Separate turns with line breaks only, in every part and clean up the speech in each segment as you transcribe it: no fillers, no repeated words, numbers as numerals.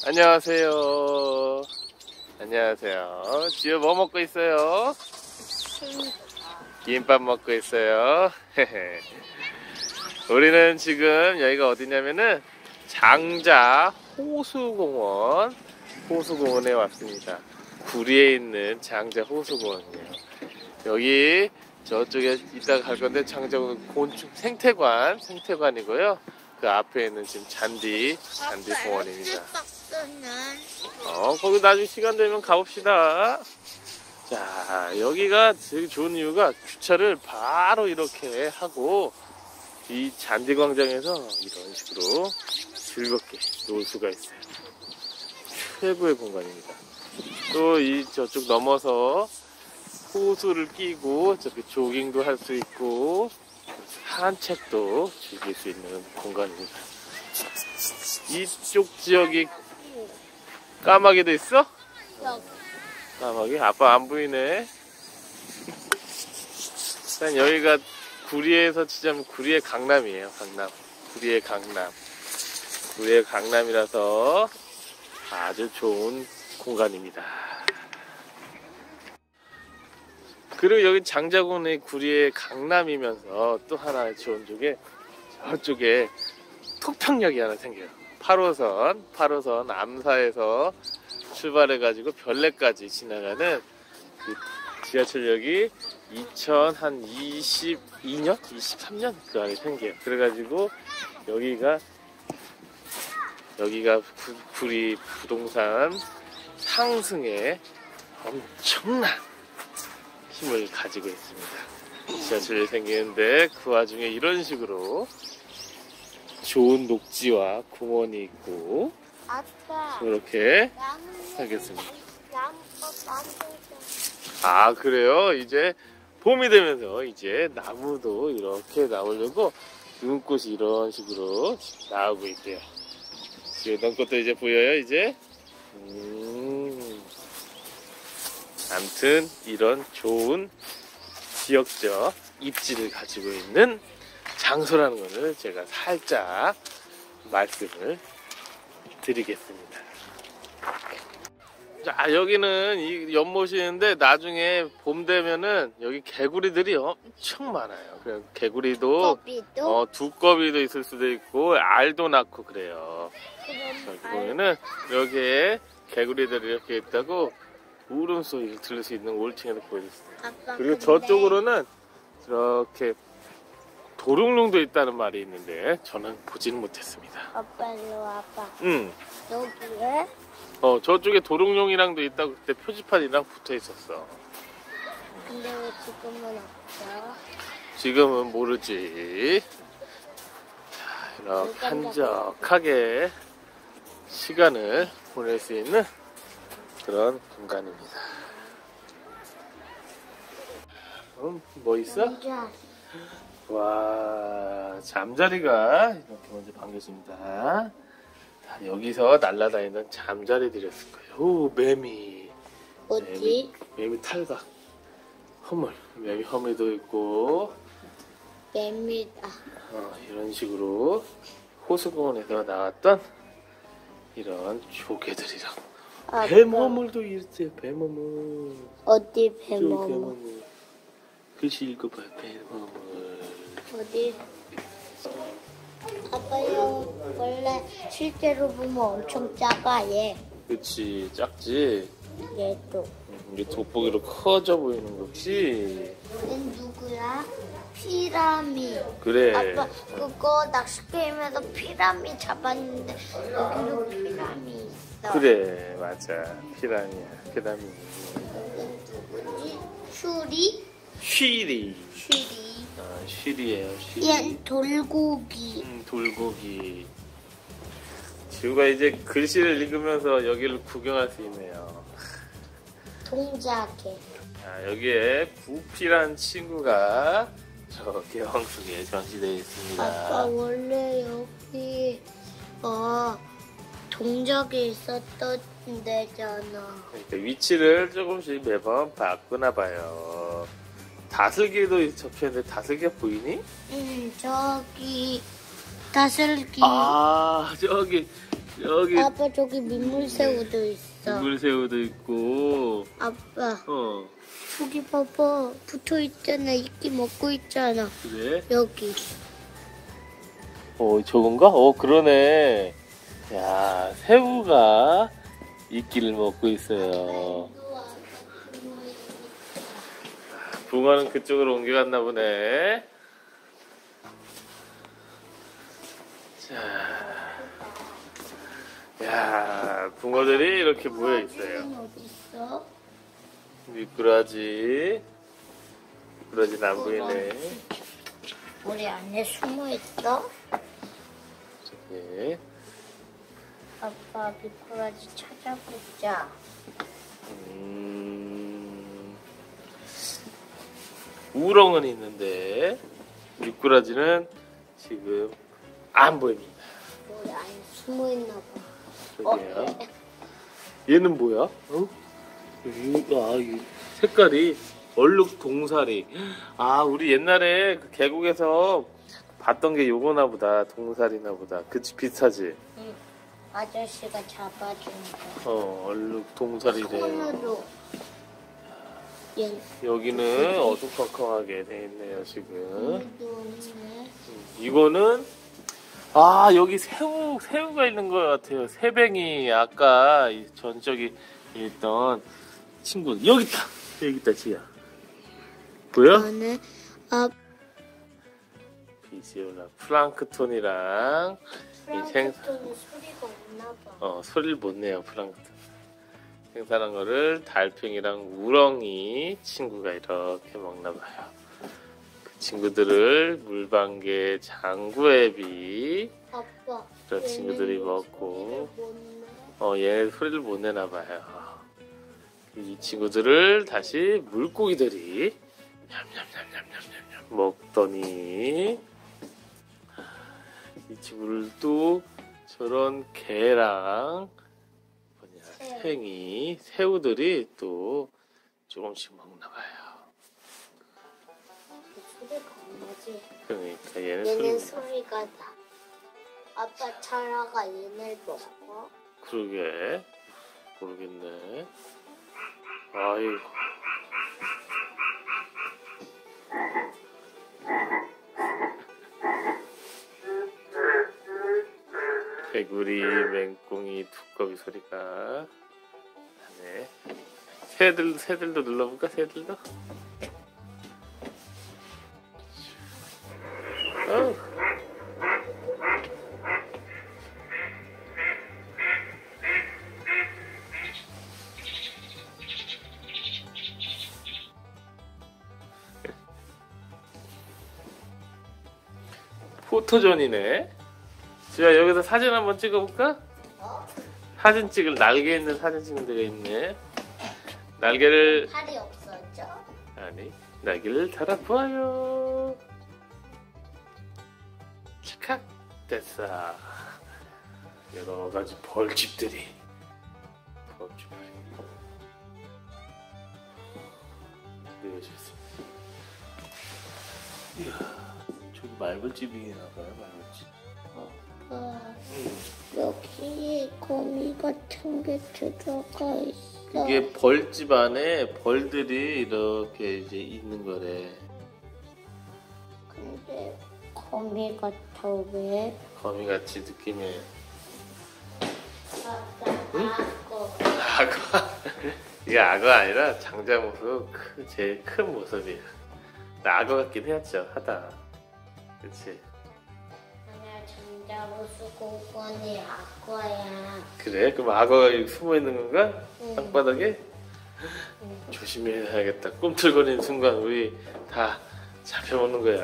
안녕하세요. 안녕하세요. 지우 뭐 먹고 있어요? 김밥 먹고 있어요. 우리는 지금 여기가 어디냐면은 장자 호수공원에 왔습니다. 구리에 있는 장자 호수공원이에요. 여기 저쪽에 이따가 갈 건데 장자공원 곤충 생태관이고요. 그 앞에 있는 지금 잔디 공원입니다. 거기 나중에 시간 되면 가봅시다. 자, 여기가 되게 좋은 이유가 주차를 바로 이렇게 하고 이 잔디 광장에서 이런 식으로 즐겁게 놀 수가 있어요. 최고의 공간입니다. 또 이 저쪽 넘어서 호수를 끼고 저렇게 조깅도 할 수 있고 산책도 즐길 수 있는 공간입니다. 이쪽 지역이 까마귀도 있어? 까마귀? 아빠 안 보이네. 일단 여기가 구리에서 치자면 구리의 강남이에요. 구리의 강남이라서 아주 좋은 공간입니다. 그리고 여기 장자공원의 구리의 강남이면서 또 하나 좋은 쪽에 저쪽에 토평역이 하나 생겨요. 8호선 암사에서 출발해가지고 별내까지 지나가는 그 지하철역이 2022년? 23년? 그 안에 생겨요. 그래가지고 여기가 구리 부동산 상승에 엄청난 힘을 가지고 있습니다. 지하철이 생기는데 그 와중에 이런 식으로 좋은 녹지와 공원이 있고 이렇게 하겠습니다. 아, 그래요? 이제 봄이 되면서 이제 나무도 이렇게 나오려고 눈꽃이 이런 식으로 나오고 있대요. 이런 것도 이제 보여요, 이제? 아무튼 이런 좋은 지역적 입지를 가지고 있는 장소라는 것을 제가 살짝 말씀을 드리겠습니다. 자, 여기는 이 연못이는데 나중에 봄 되면은 여기 개구리들이 엄청 많아요. 그래서 개구리도 두꺼비도 있을 수도 있고 알도 낳고 그래요. 여기 보면은 여기에 개구리들이 이렇게 있다고 울음소리를 들을 수 있는 올챙이도 보여줬습니다. 그리고 저쪽으로는 이렇게 도롱뇽도 있다는 말이 있는데 저는 보지는 못했습니다.
아빠 일로 와봐.
응.
여기에?
저쪽에 도롱뇽이랑도 있다고 그때 표지판이랑 붙어 있었어.
근데 왜 지금은 없어?
지금은 모르지. 자, 이렇게 한적하게 시간을 보낼 수 있는 그런 공간입니다. 뭐 있어? 와, 잠자리가 이렇게 먼저 반겼습니다. 자, 여기서 날아다니는 잠자리들이었을 거예요. 오, 매미.
어디?
매미 탈각. 매미 허물도 있고.
매미다.
이런 식으로 호수공원에서 나왔던 이런 조개들이랑. 뱀허물도 있어요. 뱀허물.
어디 뱀허물?
글씨 읽어봐요. 뱀허물.
어디? 아빠요, 원래 실제로 보면 엄청 작아 얘.
그치, 작지?
얘도.
이게 돋보기로 커져 보이는 거지?
얘는 누구야? 피라미.
그래.
아빠 그거 낚시 게임에서 피라미 잡았는데 여기도 피라미 있어.
그래, 맞아. 피라미야. 피라미.
누구지? 슈리?
쉬리. 쉬리예요. 쉬리.
얘는 돌고기.
돌고기. 지우가 이제 글씨를 읽으면서 여기를 구경할 수 있네요.
동작에.
자, 여기에 부피란 친구가 저기 황속에 전시되어 있습니다.
아빠 원래 여기 동작에 있었던 데잖아.
그러니까 위치를 조금씩 매번 바꾸나 봐요. 다슬기도 접혀있는데 다슬기가 보이니?
저기 다슬기.
아, 저기 여기
아빠 저기 민물새우도 있어.
물새우도 있고.
아빠
어,
저기 봐봐 붙어 있잖아. 이끼 먹고 있잖아.
그래?
여기.
저건가? 그러네. 야, 새우가 이끼를 먹고 있어요. 붕어는 그쪽으로 옮겨갔나 보네. 자, 야, 붕어들이 이렇게 모여 있어요.
어디 있어?
미꾸라지는 안 보이네.
우리 안에 숨어 있어?
예.
아빠 미꾸라지 찾아보자.
우렁은 있는데 미꾸라지는 지금 안 보입니다.
우리 안에 숨어 있나 봐.
저기요. 얘는 뭐야? 이 색깔이 얼룩 동사리. 우리 옛날에 그 계곡에서 봤던 게 요거나 보다. 동사리나 보다. 그치, 비슷하지?
응. 아저씨가 잡아준 거.
얼룩 동사리래.
손으로. 얘.
여기는 어두컴컴하게 돼 있네요, 지금.
여기도 없네.
이거는 여기 새우가 있는 것 같아요. 새뱅이 아까 전적이 있던 친구. 여기 있다 지야. 보여?
안에
비지올라 플랑크톤이랑
프랑크톤은 소리가 없나 봐.
소리를 못 내요. 플랑크톤 생산한 거를 달팽이랑 우렁이 친구가 이렇게 먹나 봐요. 그 친구들을 물방개, 장구애비
아빠.
그런 친구들이 먹고 얘네 소리를 못 내나 봐요. 이 친구들을 다시 물고기들이 냠냠냠냠냠냠 먹더니 이 친구들도 저런 개랑 팽이, 새우들이 또 조금씩 먹나 봐요.
소리가 안 나지?
그러니까 얘는
얘는 소리가 나. 아빠 차라가 얘를 먹어?
그러게 모르겠네. 아이고. 개구리, 맹꽁이, 두꺼비 소리가 나네. 새들도 눌러볼까? 새들도? 포토존이네. 지아 여기서 사진 한번 찍어볼까? 사진 찍을 날개 있는 사진 찍는 데가 있네. 날개를
팔이 없어져?
아니 날개를 달아보아요. 찰칵 됐어. 여러 가지 벌집들이 보여줬습니다. 이야. 저기 말벌집이 나봐요, 말벌집.
여기 거미 같은 게 들어가 있어.
이게 벌집 안에 벌들이 이렇게 이제 있는 거래.
근데 거미 같아 왜?
거미같이 느낌에.
응?
악어. 이게 악어 아니라 장자 모습 제일 큰 모습이야. 나 악어 같긴 했죠, 하다. 그치?
아니야, 장자고수 고건이 악어야.
그래? 그럼 악어가 여기 숨어 있는 건가?
응.
땅바닥에?
응.
조심해야겠다. 꿈틀거리는 순간 우리 다 잡혀먹는 거야.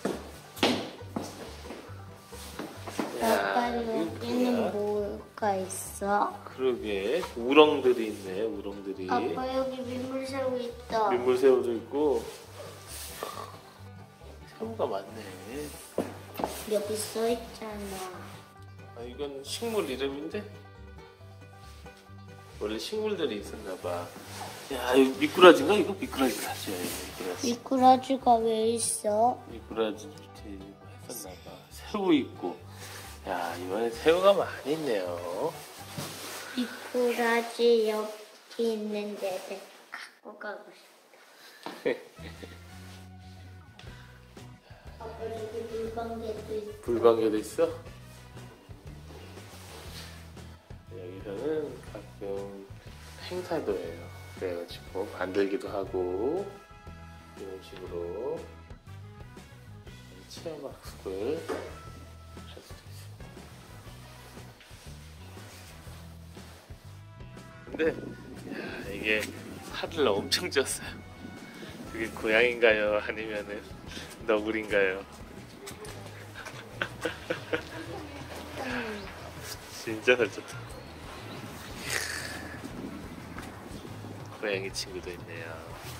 아빠
이거
여기는
뭐야?
뭐가 있어?
그러게 우렁들이 있네. 우렁들이.
아빠 여기 민물새우 있다.
민물새우도 있고 새우가 많네.
여기 써 있잖아.
이건 식물 이름인데 원래 식물들이 있었나 봐. 야, 이거 미꾸라지인가? 이거 미꾸라지 사실 미꾸라지.
미꾸라지가 왜 있어?
미꾸라지 밑에 했었나 봐. 새우 있고. 야, 이번에 새우가 많이 있네요.
미꾸라지 여기 있는데 내가 갖고 가고 싶어. 아빠 여기 물방개도 있어.
불방개도 있어? 여기서는 가끔 행사도 해요. 그래가지고 만들기도 하고 이런 식으로 체험학습을 할 수도 있습니다. 근데 야, 이게 살을 엄청 쪘어요. 그게 고양인가요? 아니면은 너구리인가요? 진짜 살쪘다. 고양이 친구도 있네요.